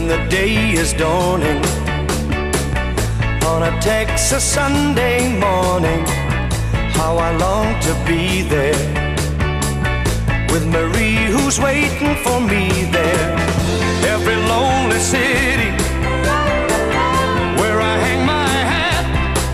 when the day is dawning on a Texas Sunday morning. How I long to be there with Marie, who's waiting for me there. Every lonely city where I hang my hat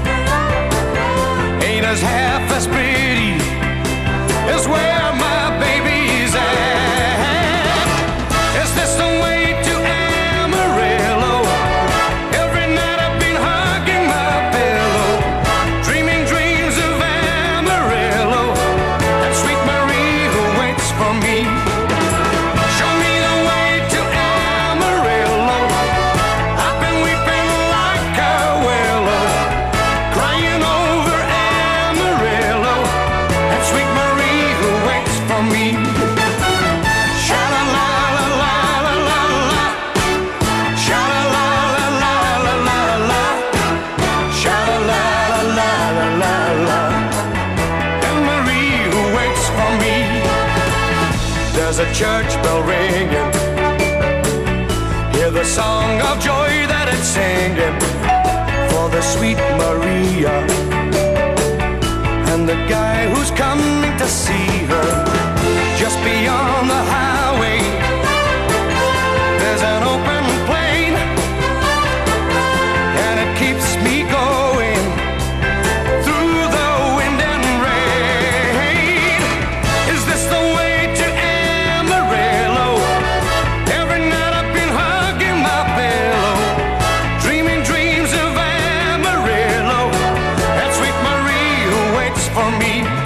ain't as half as pretty as where my baby's at. Is this the way to Amarillo? Every night I've been hugging my pillow, dreaming dreams of Amarillo and sweet Marie who waits for me. Show me the way to Amarillo. I've been weeping like a willow, crying over Amarillo and sweet Marie who waits for me. Sha-la-la-la-la-la-la-la, sha-la-la-la-la-la-la, sha-la-la-la-la-la-la, and Marie who waits for me. There's a church bell ringing, hear the song of joy that it's singing for the sweet Maria and the guy who's coming to see her. Just beyond the highway there's an open plain, and it keeps me going through the wind and rain. Is this the way to Amarillo? Every night I've been hugging my pillow, dreaming dreams of Amarillo and sweet Marie who waits for me.